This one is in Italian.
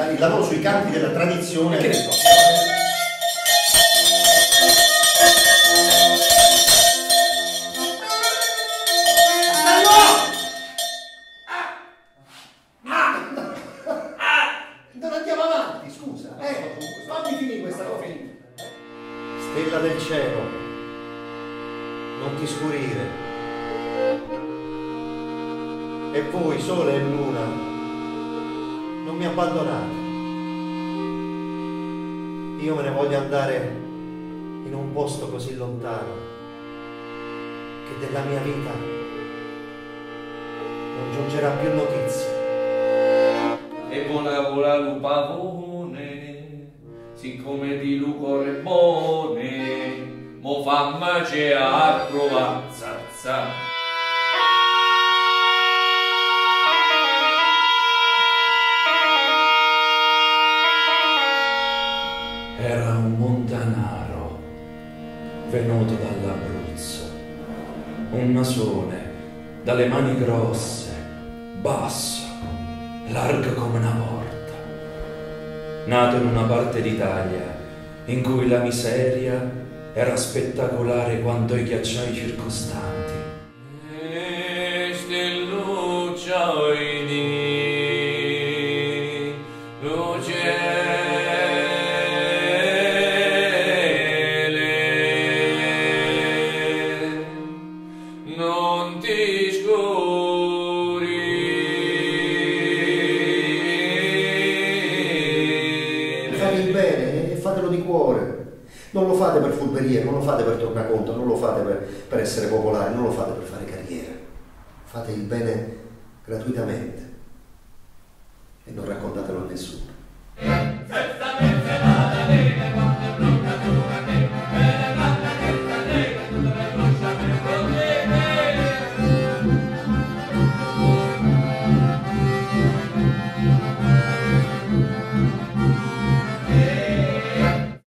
il lavoro sui campi della tradizione. Che ne so? Non andiamo avanti, scusa. Fammi finire questa cosa. Stella del cielo, non ti scurire. E voi, sole e luna, non mi abbandonate. Io me ne voglio andare in un posto così lontano che della mia vita non giungerà più notizia. E vola vola lu pavone, siccome di lu correbone, mo famma c'è a provare, zazza. Era un montanaro venuto dall'Abruzzo, un nasone dalle mani grosse, basso, largo come una porta, nato in una parte d'Italia in cui la miseria era spettacolare quanto i ghiacciai circostanti. Non ti scuri. Fate il bene e fatelo di cuore. Non lo fate per furberia, non lo fate per tornaconto, non lo fate per essere popolari, non lo fate per fare carriera. Fate il bene gratuitamente e non raccontatelo a nessuno.